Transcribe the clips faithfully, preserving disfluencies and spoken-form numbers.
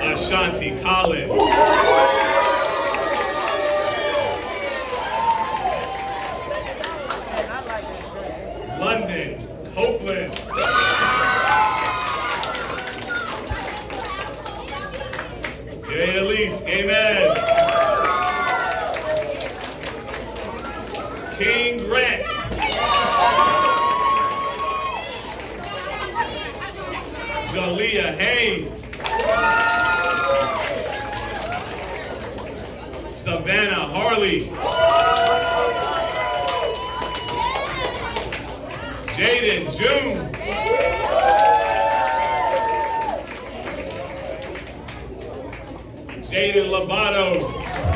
Ashanti Collins. London Copeland. Jay Elise, amen. King Grant. Jalea Haynes. Savannah Harley. Jaden June. Jaden Lovato.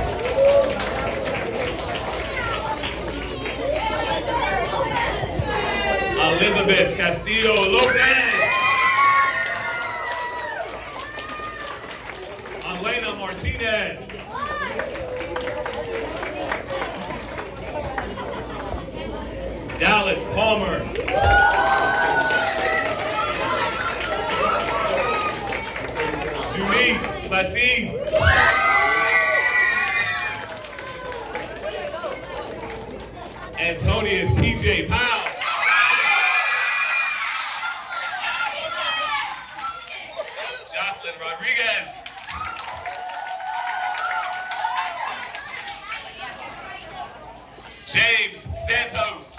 Elizabeth Castillo Lopez. Elena Martinez. Dallas Palmer. Junique Placide. Antonius T J Powell. Jocelyn Rodriguez. James Santos.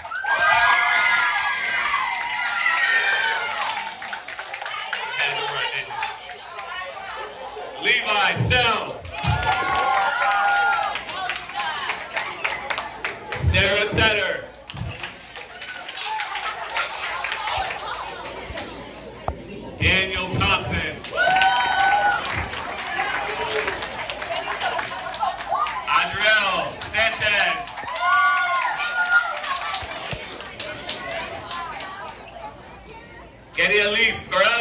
Levi Sell. Sarah Tedder. Daniel Thompson. Adriel Sanchez. Getty Elise Barrera.